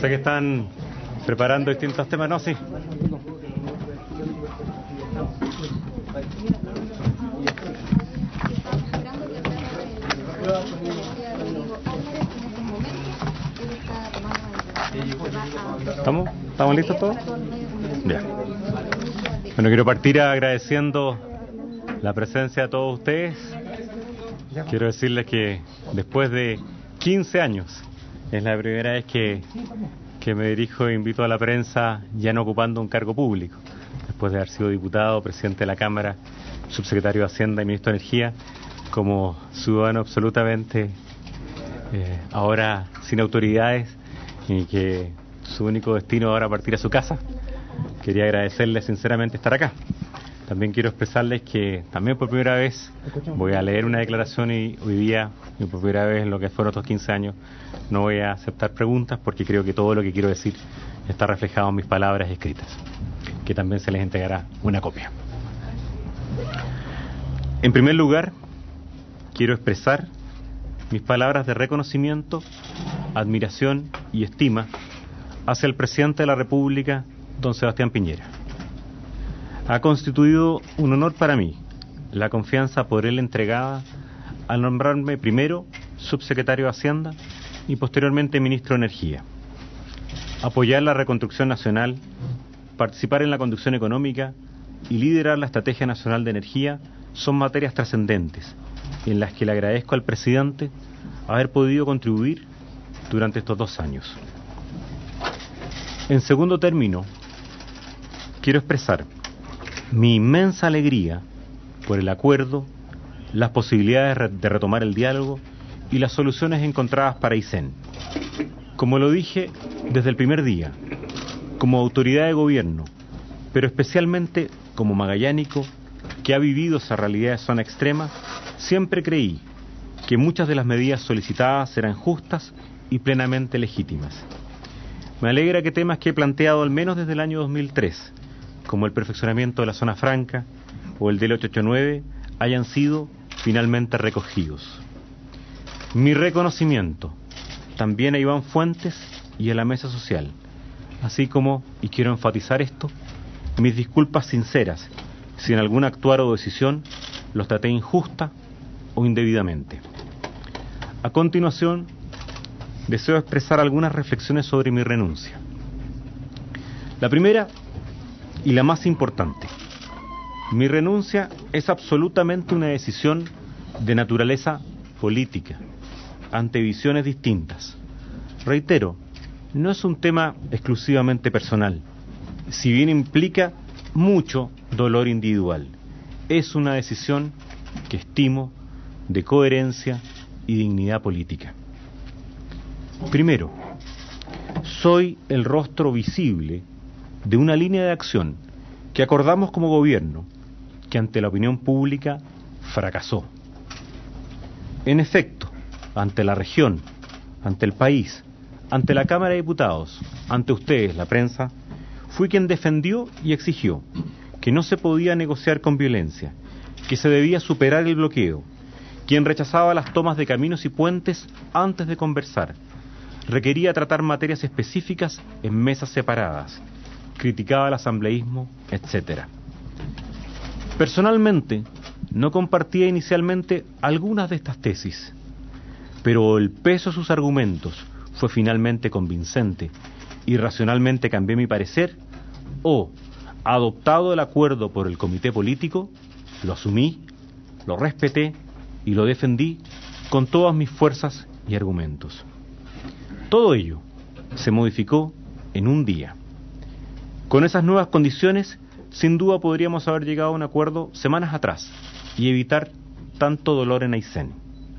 Sé que están preparando distintos temas, ¿no? Sí. ¿Estamos listos todos? Bien. Bueno, quiero partir agradeciendo la presencia de todos ustedes. Quiero decirles que después de 15 años es la primera vez que me dirijo e invito a la prensa ya no ocupando un cargo público. Después de haber sido diputado, presidente de la Cámara, subsecretario de Hacienda y ministro de Energía, como ciudadano absolutamente ahora sin autoridades y que su único destino ahora partir a su casa. Quería agradecerles sinceramente estar acá. También quiero expresarles que también por primera vez voy a leer una declaración y hoy día, y por primera vez en lo que fueron estos 15 años, no voy a aceptar preguntas porque creo que todo lo que quiero decir está reflejado en mis palabras escritas, que también se les entregará una copia. En primer lugar, quiero expresar mis palabras de reconocimiento, admiración y estima hacia el presidente de la República, don Sebastián Piñera. Ha constituido un honor para mí la confianza por él entregada al nombrarme primero subsecretario de Hacienda y posteriormente ministro de Energía. Apoyar la reconstrucción nacional, participar en la conducción económica y liderar la Estrategia Nacional de Energía son materias trascendentes en las que le agradezco al presidente haber podido contribuir durante estos 2 años. En segundo término, quiero expresar mi inmensa alegría por el acuerdo, las posibilidades de retomar el diálogo y las soluciones encontradas para Aysén. Como lo dije desde el primer día, como autoridad de gobierno, pero especialmente como magallánico que ha vivido esa realidad de zona extrema, siempre creí que muchas de las medidas solicitadas eran justas y plenamente legítimas. Me alegra que temas que he planteado al menos desde el año 2003, como el perfeccionamiento de la zona franca o el del 889, hayan sido finalmente recogidos. Mi reconocimiento también a Iván Fuentes y a la Mesa Social, así como, y quiero enfatizar esto, mis disculpas sinceras si en algún actuar o decisión los traté injusta o indebidamente. A continuación, deseo expresar algunas reflexiones sobre mi renuncia. La primera y la más importante: mi renuncia es absolutamente una decisión de naturaleza política, ante visiones distintas. Reitero, no es un tema exclusivamente personal, si bien implica mucho dolor individual. Es una decisión que estimo de coherencia y dignidad política. Primero, soy el rostro visible de una línea de acción que acordamos como gobierno, que ante la opinión pública fracasó. En efecto, ante la región, ante el país, ante la Cámara de Diputados, ante ustedes, la prensa, fui quien defendió y exigió que no se podía negociar con violencia, que se debía superar el bloqueo, quien rechazaba las tomas de caminos y puentes antes de conversar, requería tratar materias específicas en mesas separadas, criticaba el asambleísmo, etc. Personalmente, no compartía inicialmente algunas de estas tesis, pero el peso de sus argumentos fue finalmente convincente y racionalmente cambié mi parecer, o, adoptado el acuerdo por el comité político, lo asumí, lo respeté y lo defendí con todas mis fuerzas y argumentos. Todo ello se modificó en un día. Con esas nuevas condiciones, sin duda podríamos haber llegado a un acuerdo semanas atrás y evitar tanto dolor en Aysén.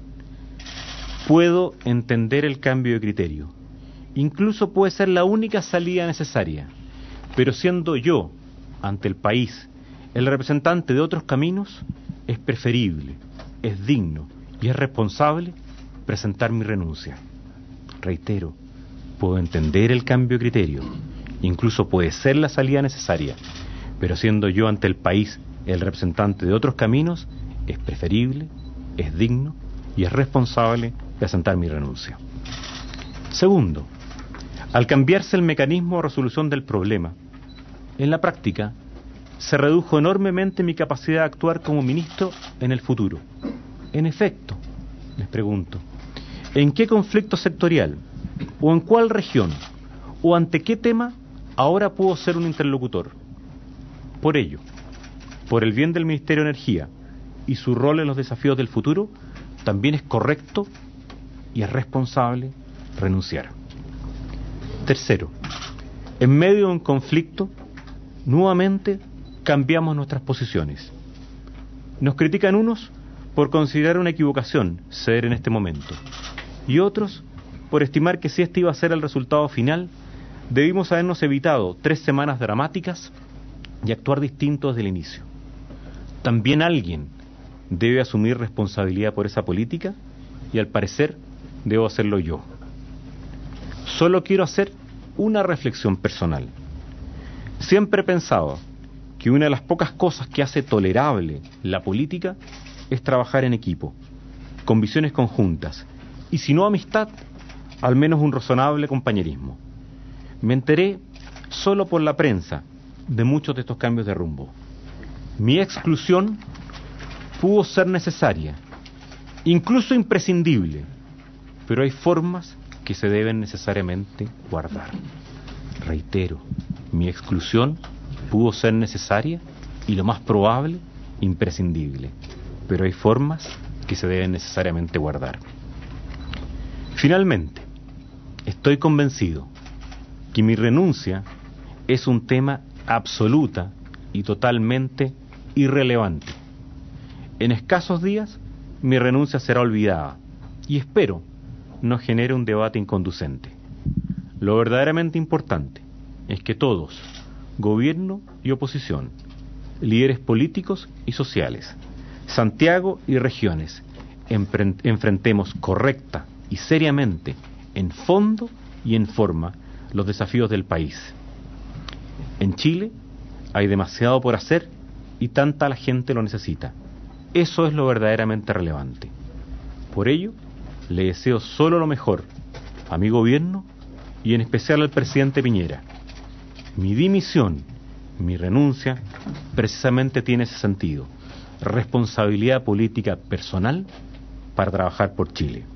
Puedo entender el cambio de criterio. Incluso puede ser la única salida necesaria. Pero siendo yo, ante el país, el representante de otros caminos, es preferible, es digno y es responsable presentar mi renuncia. Reitero, puedo entender el cambio de criterio. Incluso puede ser la salida necesaria. Pero siendo yo ante el país el representante de otros caminos, es preferible, es digno y es responsable presentar mi renuncia. Segundo, Al cambiarse el mecanismo de resolución del problema, en la práctica se redujo enormemente mi capacidad de actuar como ministro en el futuro. En efecto, les pregunto, ¿en qué conflicto sectorial, o en cuál región, o ante qué tema ahora puedo ser un interlocutor? Por ello, por el bien del Ministerio de Energía y su rol en los desafíos del futuro, también es correcto y es responsable renunciar. Tercero, en medio de un conflicto, nuevamente cambiamos nuestras posiciones. Nos critican unos por considerar una equivocación ceder en este momento, y otros por estimar que si este iba a ser el resultado final, debimos habernos evitado 3 semanas dramáticas y actuar distinto desde el inicio. También alguien debe asumir responsabilidad por esa política, y al parecer debo hacerlo yo. Solo quiero hacer una reflexión personal. Siempre he pensado que una de las pocas cosas que hace tolerable la política es trabajar en equipo, con visiones conjuntas, y si no amistad, al menos un razonable compañerismo. Me enteré solo por la prensa de muchos de estos cambios de rumbo. Mi exclusión pudo ser necesaria, incluso imprescindible, pero hay formas que se deben necesariamente guardar. Reitero, mi exclusión pudo ser necesaria y lo más probable, imprescindible, pero hay formas que se deben necesariamente guardar. Finalmente, estoy convencido que mi renuncia es un tema absoluta y totalmente irrelevante. En escasos días, mi renuncia será olvidada y espero no genere un debate inconducente. Lo verdaderamente importante es que todos, gobierno y oposición, líderes políticos y sociales, Santiago y regiones, enfrentemos correcta y seriamente, en fondo y en forma, los desafíos del país. En Chile hay demasiado por hacer y tanta la gente lo necesita. Eso es lo verdaderamente relevante. Por ello, le deseo solo lo mejor a mi gobierno y en especial al presidente Piñera. Mi dimisión, mi renuncia, precisamente tiene ese sentido: responsabilidad política personal para trabajar por Chile.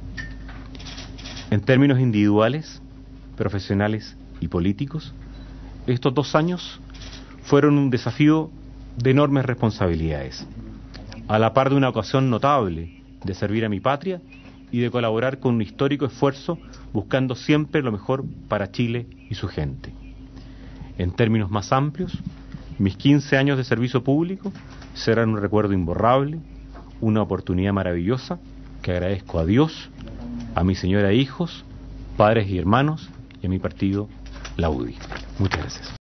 En términos individuales, profesionales y políticos, estos 2 años fueron un desafío de enormes responsabilidades, a la par de una ocasión notable de servir a mi patria y de colaborar con un histórico esfuerzo buscando siempre lo mejor para Chile y su gente. En términos más amplios, mis 15 años de servicio público serán un recuerdo imborrable, una oportunidad maravillosa que agradezco a Dios, a mi señora e hijos, padres y hermanos, y a mi partido, la UDI. Muchas gracias.